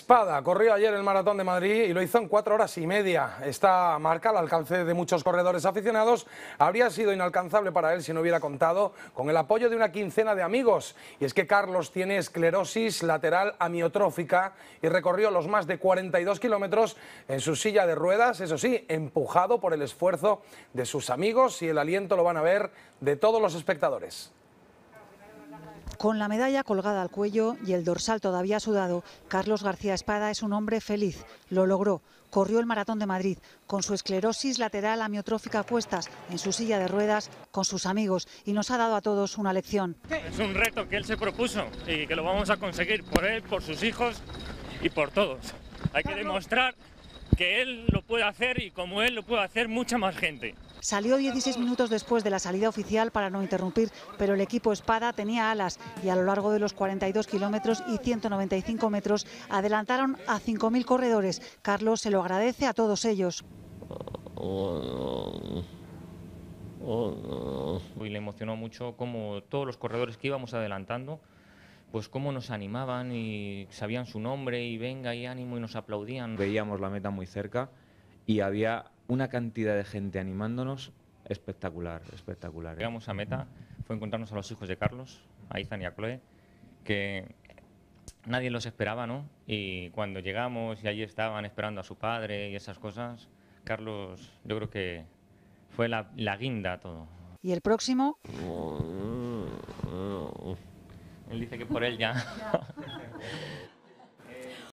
Espada corrió ayer el Maratón de Madrid y lo hizo en 4 horas y media. Esta marca, al alcance de muchos corredores aficionados, habría sido inalcanzable para él si no hubiera contado con el apoyo de una quincena de amigos. Y es que Carlos tiene esclerosis lateral amiotrófica y recorrió los más de 42 kilómetros en su silla de ruedas, eso sí, empujado por el esfuerzo de sus amigos, y el aliento lo van a ver de todos los espectadores. Con la medalla colgada al cuello y el dorsal todavía sudado, Carlos García Espada es un hombre feliz. Lo logró. Corrió el Maratón de Madrid con su esclerosis lateral amiotrófica a cuestas, en su silla de ruedas, con sus amigos, y nos ha dado a todos una lección. Es un reto que él se propuso y que lo vamos a conseguir por él, por sus hijos y por todos. Hay que demostrar que él lo puede hacer y como él lo puede hacer mucha más gente. Salió 16 minutos después de la salida oficial para no interrumpir, pero el equipo Espada tenía alas y a lo largo de los 42 kilómetros y 195 metros adelantaron a 5.000 corredores. Carlos se lo agradece a todos ellos. Y le emocionó mucho cómo todos los corredores que íbamos adelantando, pues cómo nos animaban y sabían su nombre y venga y ánimo y nos aplaudían. Veíamos la meta muy cerca y había una cantidad de gente animándonos espectacular, espectacular. Llegamos a meta, fue encontrarnos a los hijos de Carlos, a Ethan y a Chloe, que nadie los esperaba, ¿no? Y cuando llegamos y allí estaban esperando a su padre y esas cosas, Carlos, yo creo que fue la guinda a todo. ¿Y el próximo? Él dice que por él ya.